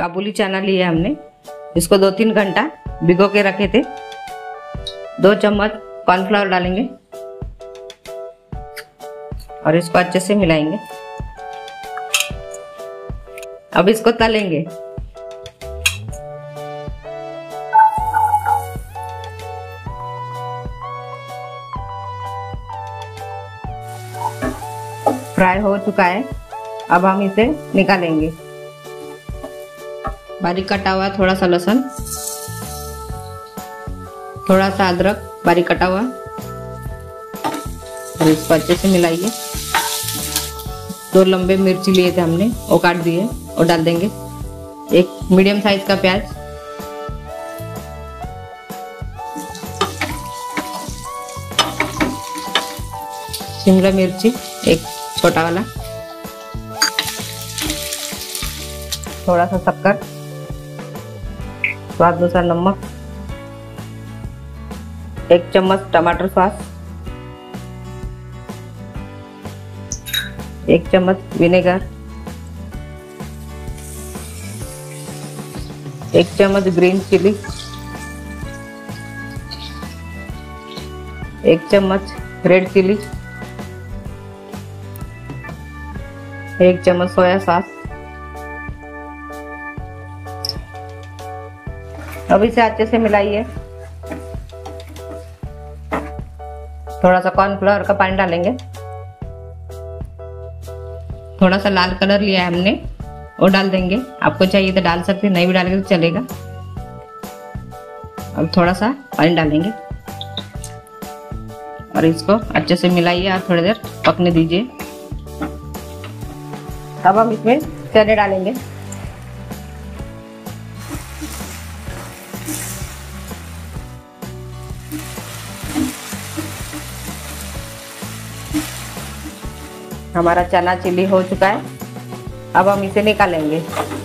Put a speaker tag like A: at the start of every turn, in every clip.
A: काबुली चना लिया हमने, इसको 2-3 घंटा भिगो के रखे थे। 2 चम्मच कॉर्नफ्लावर डालेंगे और इसको अच्छे से मिलाएंगे। अब इसको तलेंगे। फ्राई हो चुका है, अब हम इसे निकालेंगे। बारीक कटा हुआ थोड़ा सा लहसुन, थोड़ा सा अदरक बारीक कटा हुआ, और इसको अच्छे से मिलाइए। 2 लंबे मिर्ची लिए थे हमने, वो काट दिए और डाल देंगे। 1 मीडियम साइज का प्याज, शिमला मिर्ची 1 छोटा वाला, थोड़ा सा शक्कर, स्वाद अनुसार नमक, 1 चम्मच टमाटर सॉस, 1 चम्मच विनेगर, 1 चम्मच ग्रीन चिली, 1 चम्मच रेड चिली, 1 चम्मच सोया सॉस। अब इसे अच्छे से मिलाइए। थोड़ा सा कॉर्नफ्लावर का पानी डालेंगे। थोड़ा सा लाल कलर लिया है हमने, वो डाल देंगे। आपको चाहिए तो डाल सकते, नहीं भी डालेंगे तो चलेगा। अब थोड़ा सा पानी डालेंगे और इसको अच्छे से मिलाइए और थोड़ी देर पकने दीजिए। अब हम इसमें चने डालेंगे। हमारा चना चिली हो चुका है, अब हम इसे निकालेंगे।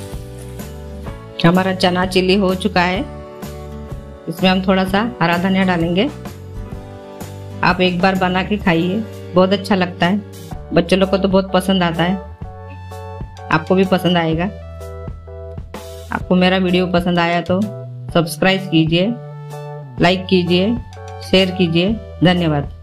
A: हमारा चना चिली हो चुका है, इसमें हम थोड़ा सा हरा धनिया डालेंगे। आप एक बार बना के खाइए, बहुत अच्छा लगता है। बच्चों लोग को तो बहुत पसंद आता है, आपको भी पसंद आएगा। आपको मेरा वीडियो पसंद आया तो सब्सक्राइब कीजिए, लाइक कीजिए, शेयर कीजिए। धन्यवाद।